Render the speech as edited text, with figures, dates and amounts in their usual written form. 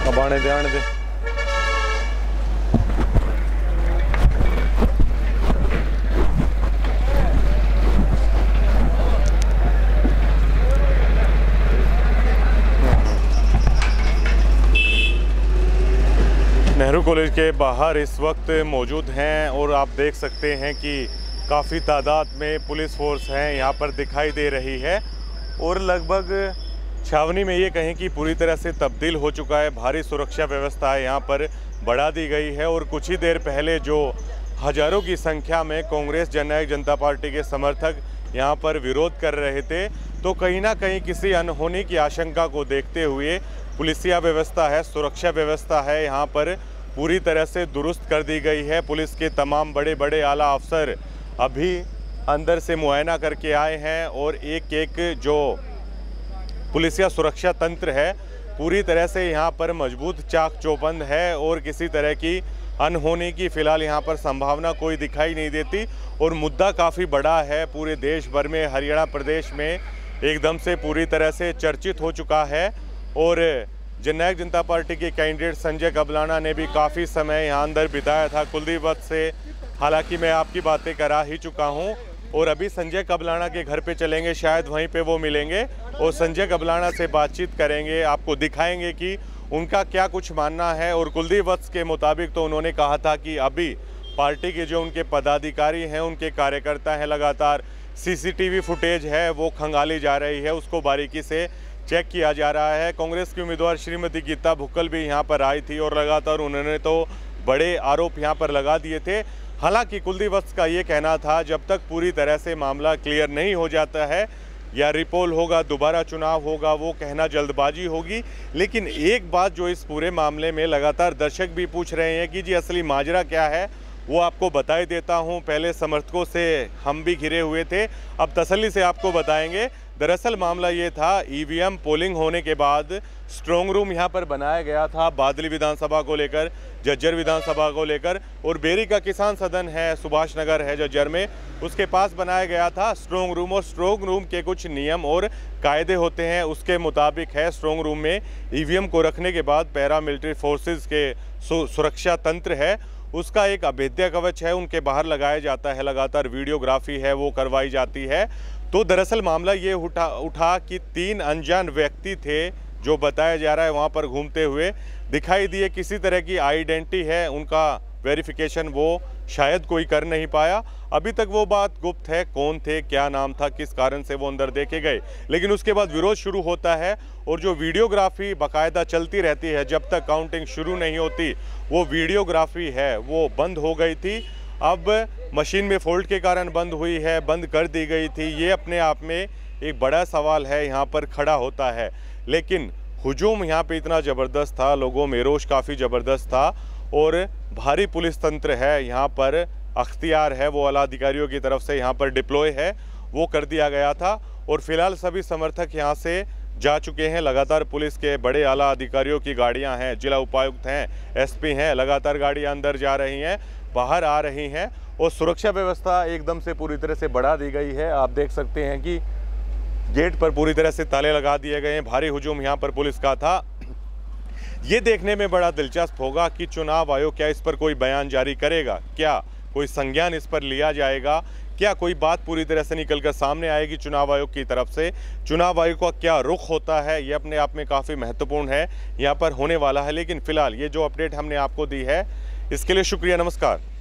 अब आने दे आने दे। नेहरू कॉलेज के बाहर इस वक्त मौजूद हैं और आप देख सकते हैं कि काफ़ी तादाद में पुलिस फोर्स हैं यहाँ पर दिखाई दे रही है और लगभग छावनी में ये कहें कि पूरी तरह से तब्दील हो चुका है। भारी सुरक्षा व्यवस्था यहाँ पर बढ़ा दी गई है और कुछ ही देर पहले जो हज़ारों की संख्या में कांग्रेस जननायक जनता पार्टी के समर्थक यहाँ पर विरोध कर रहे थे, तो कहीं ना कहीं किसी अनहोनी की आशंका को देखते हुए पुलिसिया व्यवस्था है, सुरक्षा व्यवस्था है यहाँ पर पूरी तरह से दुरुस्त कर दी गई है। पुलिस के तमाम बड़े बड़े आला अफसर अभी अंदर से मुआयना करके आए हैं और एक एक जो पुलिसिया सुरक्षा तंत्र है पूरी तरह से यहाँ पर मजबूत चाक चौबंद है और किसी तरह की अनहोनी की फ़िलहाल यहाँ पर संभावना कोई दिखाई नहीं देती। और मुद्दा काफ़ी बड़ा है, पूरे देश भर में हरियाणा प्रदेश में एकदम से पूरी तरह से चर्चित हो चुका है। और जननायक जनता पार्टी के कैंडिडेट संजय कबलाना ने भी काफ़ी समय यहाँ अंदर बिताया था कुलदीप वत्स से। हालांकि मैं आपकी बातें करा ही चुका हूँ और अभी संजय कबलाना के घर पे चलेंगे, शायद वहीं पे वो मिलेंगे और संजय कबलाना से बातचीत करेंगे, आपको दिखाएंगे कि उनका क्या कुछ मानना है। और कुलदीप वत्स के मुताबिक तो उन्होंने कहा था कि अभी पार्टी के जो उनके पदाधिकारी हैं, उनके कार्यकर्ता हैं, लगातार CCTV फुटेज है वो खंगाली जा रही है, उसको बारीकी से चेक किया जा रहा है। कांग्रेस की उम्मीदवार श्रीमती गीता भुक्कल भी यहाँ पर आई थी और लगातार उन्होंने तो बड़े आरोप यहाँ पर लगा दिए थे। हालांकि कुलदीप वत्स का ये कहना था जब तक पूरी तरह से मामला क्लियर नहीं हो जाता है या रिपोल होगा, दोबारा चुनाव होगा, वो कहना जल्दबाजी होगी। लेकिन एक बात जो इस पूरे मामले में लगातार दर्शक भी पूछ रहे हैं कि जी असली माजरा क्या है, वो आपको बता देता हूँ। पहले समर्थकों से हम भी घिरे हुए थे, अब तसल्ली से आपको बताएंगे। दरअसल मामला ये था, EVM पोलिंग होने के बाद स्ट्रॉन्ग रूम यहाँ पर बनाया गया था बादली विधानसभा को लेकर, झज्जर विधानसभा को लेकर, और बेरी का किसान सदन है सुभाष नगर है झज्जर में, उसके पास बनाया गया था स्ट्रॉन्ग रूम। और स्ट्रॉन्ग रूम के कुछ नियम और कायदे होते हैं, उसके मुताबिक है स्ट्रॉन्ग रूम में EVM को रखने के बाद पैरामिलिट्री फोर्सेस के सुरक्षा तंत्र है उसका एक अभेद्य कवच है, उनके बाहर लगाया जाता है, लगातार वीडियोग्राफी है वो करवाई जाती है। तो दरअसल मामला ये उठा कि 3 अनजान व्यक्ति थे जो बताया जा रहा है वहाँ पर घूमते हुए दिखाई दिए। किसी तरह की आइडेंटिटी है, उनका वेरिफिकेशन वो शायद कोई कर नहीं पाया। अभी तक वो बात गुप्त है, कौन थे, क्या नाम था, किस कारण से वो अंदर देखे गए। लेकिन उसके बाद विरोध शुरू होता है और जो वीडियोग्राफी बाकायदा चलती रहती है जब तक काउंटिंग शुरू नहीं होती, वो वीडियोग्राफी है वो बंद हो गई थी। अब मशीन में फॉल्ट के कारण बंद हुई है, बंद कर दी गई थी। ये अपने आप में एक बड़ा सवाल है यहाँ पर खड़ा होता है। लेकिन हुजूम यहाँ पे इतना ज़बरदस्त था, लोगों में रोष काफ़ी ज़बरदस्त था और भारी पुलिस तंत्र है यहाँ पर, अख्तियार है वो आला अधिकारियों की तरफ से यहाँ पर डिप्लॉय है वो कर दिया गया था। और फिलहाल सभी समर्थक यहाँ से जा चुके हैं। लगातार पुलिस के बड़े आला अधिकारियों की गाड़ियाँ हैं, जिला उपायुक्त हैं, SP हैं, लगातार गाड़ियाँ अंदर जा रही हैं, बाहर आ रही हैं और सुरक्षा व्यवस्था एकदम से पूरी तरह से बढ़ा दी गई है। आप देख सकते हैं कि गेट पर पूरी तरह से ताले लगा दिए गए हैं। भारी हुजूम यहाँ पर पुलिस का था। ये देखने में बड़ा दिलचस्प होगा कि चुनाव आयोग क्या इस पर कोई बयान जारी करेगा, क्या कोई संज्ञान इस पर लिया जाएगा, क्या कोई बात पूरी तरह से निकलकर सामने आएगी चुनाव आयोग की तरफ से। चुनाव आयोग का क्या रुख होता है ये अपने आप में काफ़ी महत्वपूर्ण है, यहाँ पर होने वाला है। लेकिन फिलहाल ये जो अपडेट हमने आपको दी है इसके लिए शुक्रिया, नमस्कार।